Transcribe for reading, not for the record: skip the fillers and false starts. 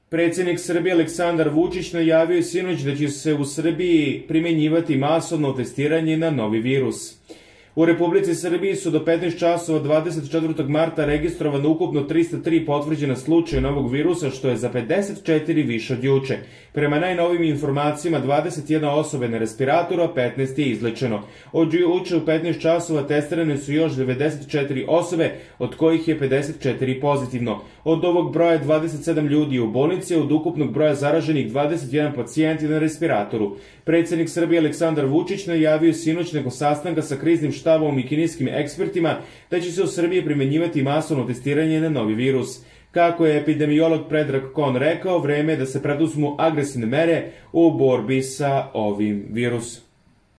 Predsjednik Srbije Aleksandar Vučić najavio je sinoć da će se u Srbiji primjenjivati masovno testiranje na novi virus. U Republici Srbiji su do 15 časova 24. marta registrovano ukupno 303 potvrđena slučaja novog virusa, što je za 54 više od juče. Prema najnovim informacijama, 21 osoba je na respiratoru, a 15 je izlečeno. Od juče u 15 časova testirane su još 94 osobe, od kojih je 54 pozitivno. Od ovog broja 27 ljudi u bolnici, a od ukupnog broja zaraženih 21 pacijent je na respiratoru. Predsjednik Srbije Aleksandar Vučić najavio sinoć nakon sastanka sa kriznim štabom i kineskim ekspertima da će se u Srbiji primenjivati masovno testiranje na novi virus. Kako je epidemiolog Predrag Kon rekao, vreme je da se preduzmu agresivne mere u borbi sa ovim virusom.